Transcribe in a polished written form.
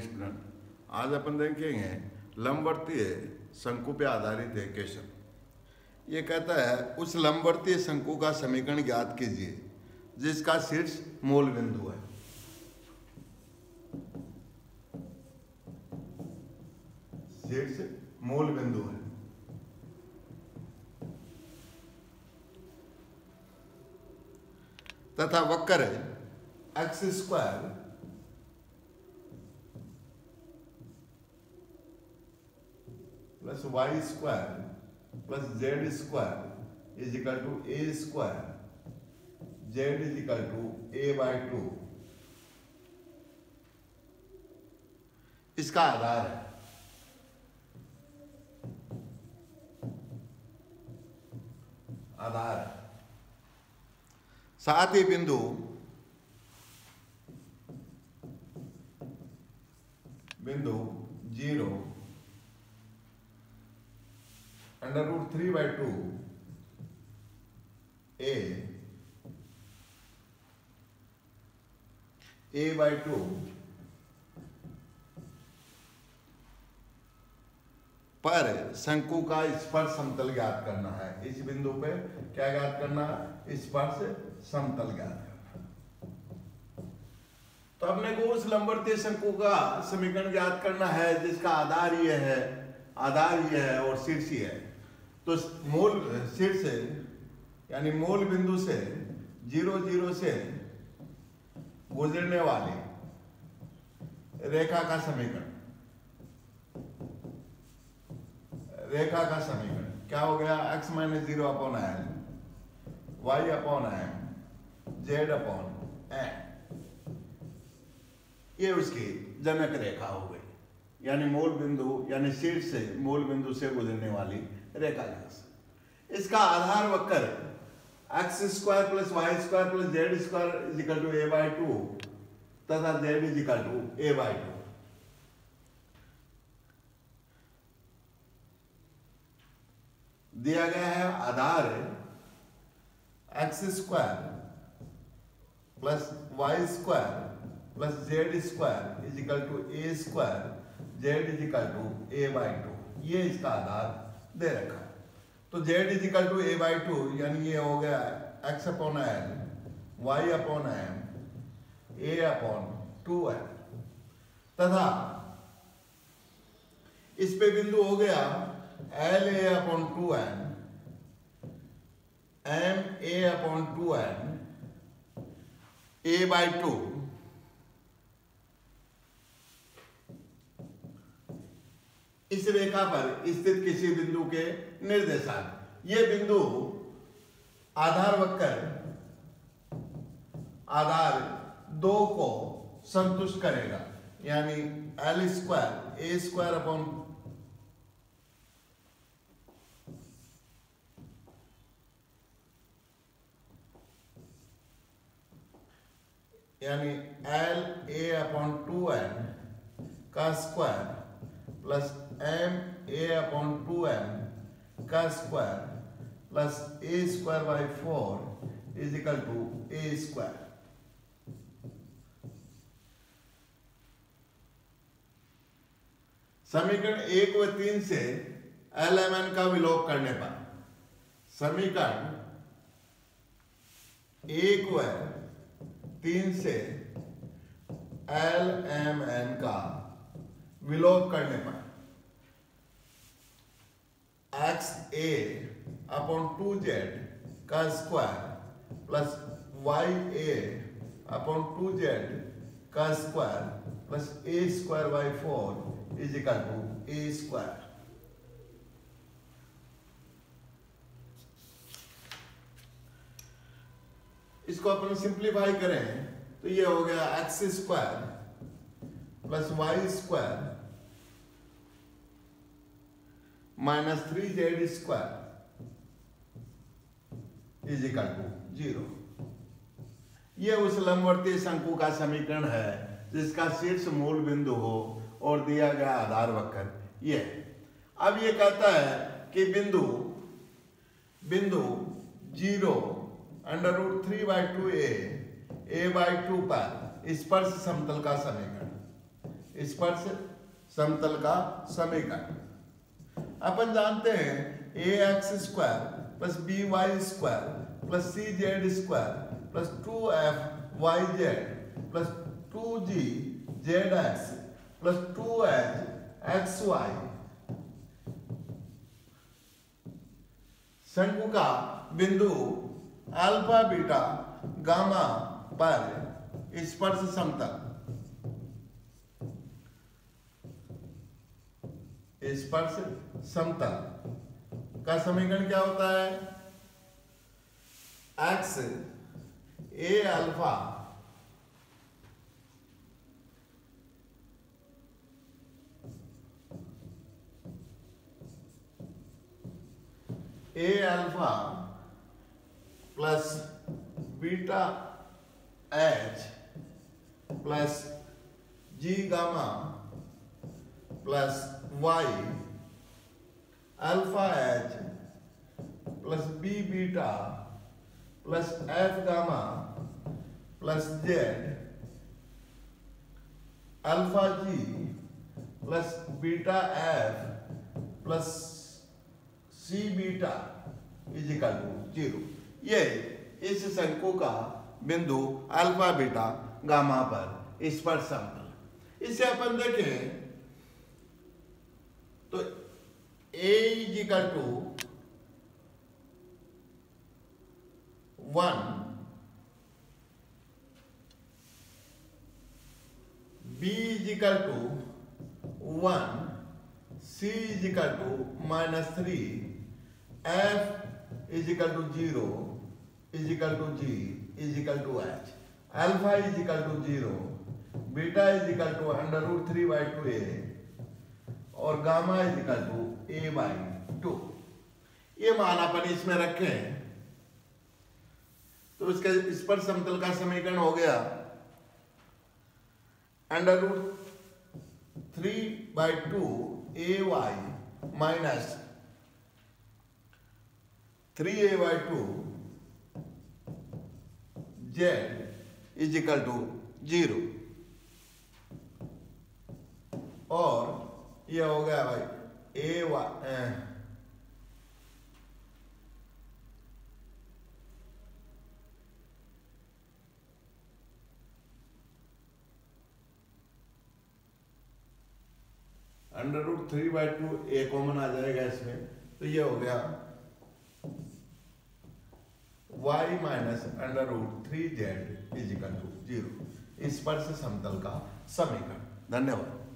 Student, आज अपन देखेंगे लंबवर्तीय शंकु पे आधारित है क्वेश्चन। ये कहता है उस लंबवर्तीय शंकु का समीकरण ज्ञात कीजिए जिसका शीर्ष मूल बिंदु है। शीर्ष मूल बिंदु है। तथा वक्र x square plus y square plus z square is equal to a square, z is equal to a by 2 इसका आधार है। आधार साथ ही बिंदु बिंदु 0 √3/2 a/2 पर शंकु का स्पर्श समतल ज्ञात करना है। इस बिंदु पे क्या ज्ञात करना है? स्पर्श समतल ज्ञात करना। तो अपने को उस लंबवर्तीय शंकु का समीकरण ज्ञात करना है जिसका आधार ये है और शीर्ष ये है। तो मूल शीर्ष यानी मूल बिंदु से 0, 0 से गुजरने वाली रेखा का समीकरण क्या हो गया? x - 0/n y/m z/n। ये उसकी जनक रेखा हो गई, यानी मूल बिंदु यानी शीर्ष से मूल बिंदु से गुजरने वाली रेखा। इसका आधार वक्र x² + y² + z² is equal to a/2 तथा z is equal to a/2। दिया गया है आधार x² + y² + z² is equal to a², z is equal to a/2। ये इसका आधार दे रखा है। तो z is equal to a/2 यानी ये हो गया x/l y/m a/2n तथा इस पे बिंदु हो गया LA/2n MA/2n a/2 इस रेखा पर स्थित किसी बिंदु के निर्देशांक। ये बिंदु आधार वक्र आधार 2 को संतुष्ट करेगा, यानी L² a² यानी LA/2n का स्क्वायर प्लस MA/2n का square plus a²/4 is equal to a²। समीकरण 1 व 3 से LMN का विलोप करने पर समीकरण 1 व 3 से LMN का विलोप करने पर XA/2z का स्क्वायर प्लस YA/2z का square plus a²/4 is equal to a²। इसको अपन सिंप्लीफाई करें तो ये हो गया x² + y² - 3z² is equal to 0। ये उस लंबवर्तीय शंकु का समीकरण है जिसका शीर्ष मूल बिंदु हो और दिया गया आधार वक्र ये। अब ये कहता है कि बिंदु 0 √3/2 a/2 पर स्पर्श समतल का समीकरण। स्पर्श समतल का समीकरण। अपन जानते हैं ax² plus by² plus cz² plus 2fyz plus 2gzx plus 2hxy शंकु का बिंदु अल्फा बीटा गामा पर स्पर्श समतल स्पर्श समतल का समीकरण क्या होता है? x a alpha plus beta h plus g gamma plus y alpha h plus b beta plus f gamma plus z alpha g plus beta f plus c beta is equal to 0। ये इस शंकु का बिंदु alpha beta gamma पर स्पर्श समतल। इसे अपन देखें तो a is equal to 1, b is equal to 1, c is equal to -3, f is equal to 0 is equal to g is equal to h, alpha is equal to 0, beta is equal to √3/2a और गामा इजिकल टू a/2। ये मान अपन इसमें रखें तो इसका स्पर्श समतल का समीकरण हो गया √3/2ay minus 3a/2 z is equal to 0 और ये हो गया भाई √3/2 a कॉमन आ जाएगा इसमें, तो ये हो गया y minus √3z is equal to 0 स्पर्श समतल का समीकरण। धन्यवाद।